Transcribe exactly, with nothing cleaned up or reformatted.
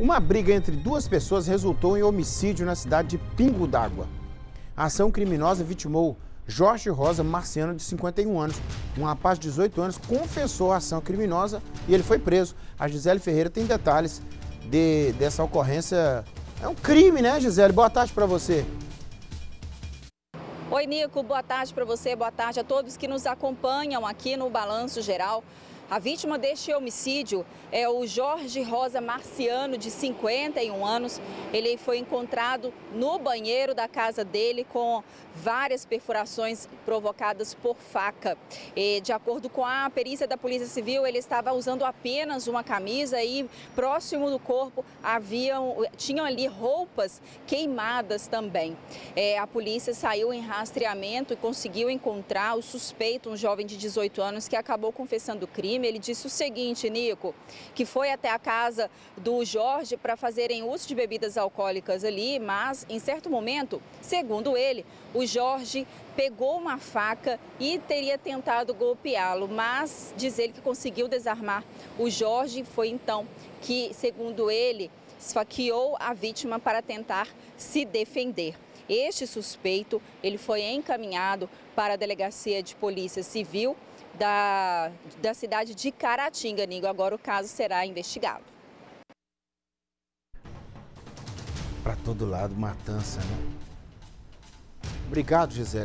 Uma briga entre duas pessoas resultou em homicídio na cidade de Pingo d'Água. A ação criminosa vitimou Jorge Rosa Marciano, de cinquenta e um anos. Um rapaz de dezoito anos confessou a ação criminosa e ele foi preso. A Gisele Ferreira tem detalhes de, dessa ocorrência. É um crime, né, Gisele? Boa tarde para você. Oi, Nico. Boa tarde para você. Boa tarde a todos que nos acompanham aqui no Balanço Geral. A vítima deste homicídio é o Jorge Rosa Marciano, de cinquenta e um anos. Ele foi encontrado no banheiro da casa dele com várias perfurações provocadas por faca. E, de acordo com a perícia da Polícia Civil, ele estava usando apenas uma camisa e próximo do corpo haviam, tinham ali roupas queimadas também. É, a polícia saiu em rastreamento e conseguiu encontrar o suspeito, um jovem de dezoito anos, que acabou confessando o crime. Ele disse o seguinte, Nico, que foi até a casa do Jorge para fazerem uso de bebidas alcoólicas ali, mas em certo momento, segundo ele, o Jorge pegou uma faca e teria tentado golpeá-lo, mas diz ele que conseguiu desarmar o Jorge. Foi então que, segundo ele, esfaqueou a vítima para tentar se defender. Este suspeito, ele foi encaminhado para a Delegacia de Polícia Civil Da, da cidade de Caratinga, Nigo. Agora o caso será investigado. Para todo lado, matança, né? Obrigado, Gisele.